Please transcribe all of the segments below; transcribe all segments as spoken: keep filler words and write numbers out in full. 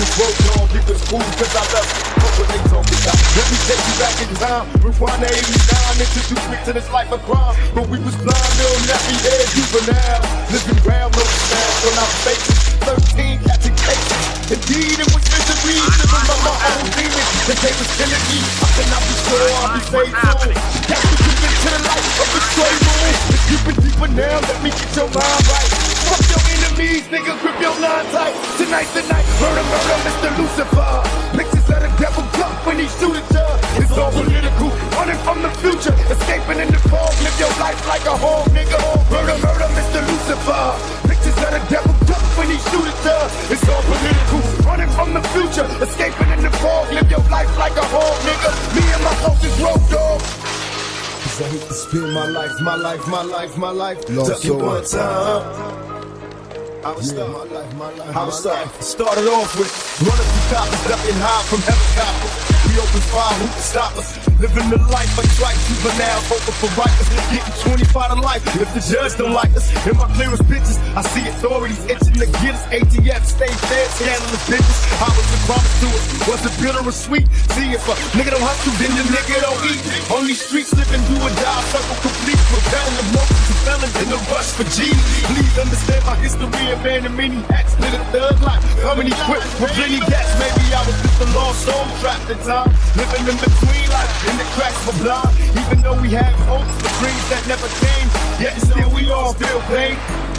this road, dog, it was cool cause I love you. Fuck what they talking about. Let me take you back in time. Rewind to eighty-nine, introduced me to this life of crime. But we was blind, little nappy head juvenile. Living round, no snaps on our faces. Thirteen catching cases. Indeed, it was misery. Living by my own demons. The day was killing me. I cannot be sure I'll be saved soon. Got me driven to the light of the stray moon. It's deeper, deeper now. Let me get your mind right. Fuck your enemies, nigga. Grip your line tight. Tonight's the night. Murder, murder, Mister Lucifer. Pictures of the devil jump when he shoot at ya. It's all political. Running from the future. Escaping in the fog. Live your life like a hog, nigga. Murder, murder, Mister Lucifer. Pictures of the devil jump when he shoot at ya. It's all political. Running from the future. Escaping in the fog. Live your life like a hog, nigga. Me and my closest road dog. Cause I hate to spend my life, my life, my life, my life. Took it one time. I was yeah, my life, my life, I was started, started off with running through coppers, ducking high from helicopters. We open fire, who can stop us? Living the life like strike juvenile, hoping for rightness. Getting twenty-five to life if the judge don't like us. In my clearest pictures, I see authorities itching to get us. A T F, stay dead, scandalous bitches. I was the promise to us, was it bitter or sweet? See, if a nigga don't hustle, then the nigga don't eat. On these streets, living do or die, circle complete. Repelling the motions and felons in the rush for G. Please understand my history. Man and many hats, live a thug life. Coming equipped with plenty gas. Maybe I was just a lost soul trapped in time. Living in between life, in the cracks of a blind. Even though we had hopes for dreams that never came, yet still we all feel pain.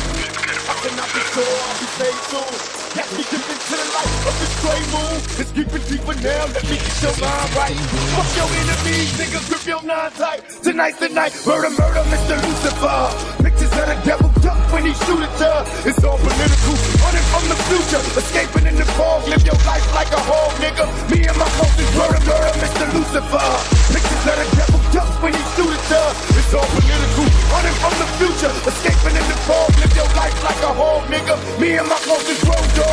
I cannot be sure I'll be saved soon. Got me dipping to the light of the stray moon. It's deeper, deeper now. Let me get your mind right. Fuck your enemies, nigga. Grip your nine tight. Tonight's the night. Murder, murder, Mister Lucifer. Pictures of the devil duck when he shoot at ya. It's all political. Running from the future. Escaping in the fog. Live your life like a hog, nigga. Me and my closest murder, murder, Mister Lucifer. Pictures of the devil duck when he shoot at ya. It's all political. Running from the future. Escaping in the fog. Live your life like a hog, nigga. Me and my closest road dog.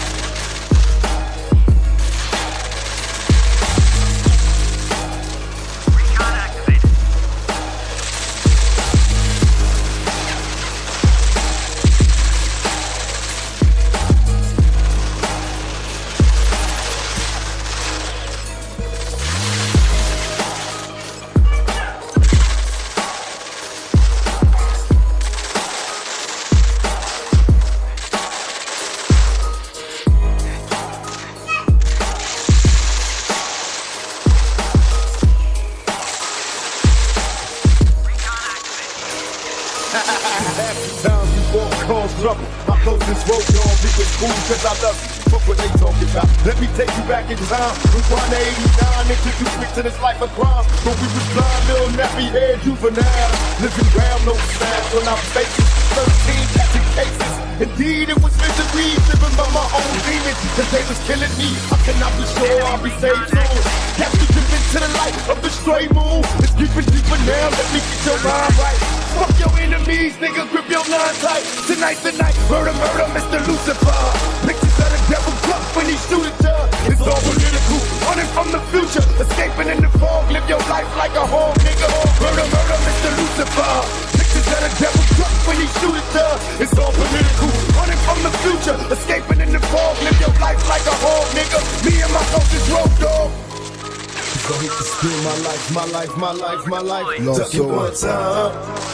Times before cause trouble. My closest road dog, it was cool cause I love you. Fuck what they talking about. Let me take you back in time. Rewind to eighty-nine, introduced me to this life of crime. But we was blind, little nappy head juvenile. Living round, no snaps on our faces. Thirteen catching cases. Indeed, it was misery. Living by my own demons. Cause they was killing me. I cannot be sure I'll be saved soon. Got me driven to the light of the stray moon. It's deeper, deeper now. Let me get your mind right. Fuck your enemies, nigga. Grip your nine tight. Tonight's the night. Murder, murder, Mister Lucifer. Pictures of the devil jump when he shoot at ya. It's all political. Running from the future. Escaping in the fog. Live your life like a hog, nigga. Murder, murder, Mister Lucifer. Pictures of the devil jump when he shoot at ya. It's all political. Running from the future. Escaping in the fog. Live your life like a hog, nigga. Me and my closest road dog. I hate to spend my life, my life, my life, my life. Took it one time.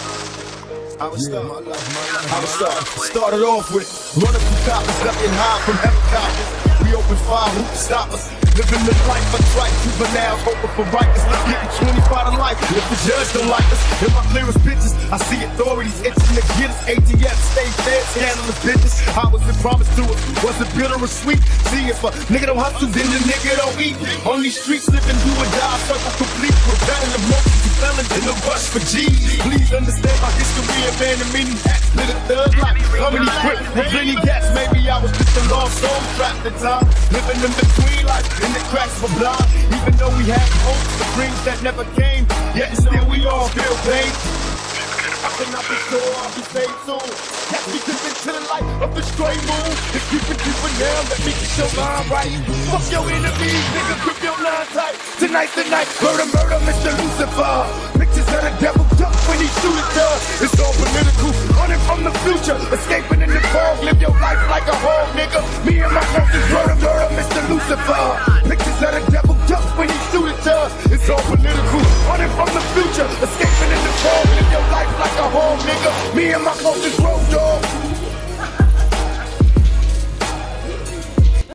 I was yeah, my life, my life, I was started, started off with running through coppers, ducking high from helicopters. We open fire, who can stop us? Living the life of strike juvenile, hoping for rightness. Getting twenty-five to life if the judge don't like us. In my clearest pictures, I see authorities itching to get us. A T F, stay dead, scandalous bitches. I was been promised to us, was it bitter or sweet? See, if a nigga don't hustle, then the nigga don't eat. On these streets, living do or die, circle complete. Repelling the motions and felons in the rush for G. Please understand my history and man and many hats. Live a thug life, coming equipped with plenty gas. Maybe I was just a lost soul trapped in time. Living in between life. In the cracks of a blind, even though we had hopes for dreams that never came, yet still we all feel pain. I cannot be sure I'll be saved soon. Got me dipping to the light of the stray moon. It's deeper, deeper now. Let me get your mind right. Fuck your enemies, nigga. Grip your nine tight. Tonight's the night. Murder, murder, Mister Lucifer. Pictures of the devil duck when he shoot at ya. It's all political. Running from the future. Escaping in the fog. Live your life like a hog, nigga. Me and my closest murder, murder, Mister crucified. Pictures of the devil ducks when he shoot it to us. It's all political, running from the future, escaping in the fall. Live your life like a home, nigga. Me and my closest bros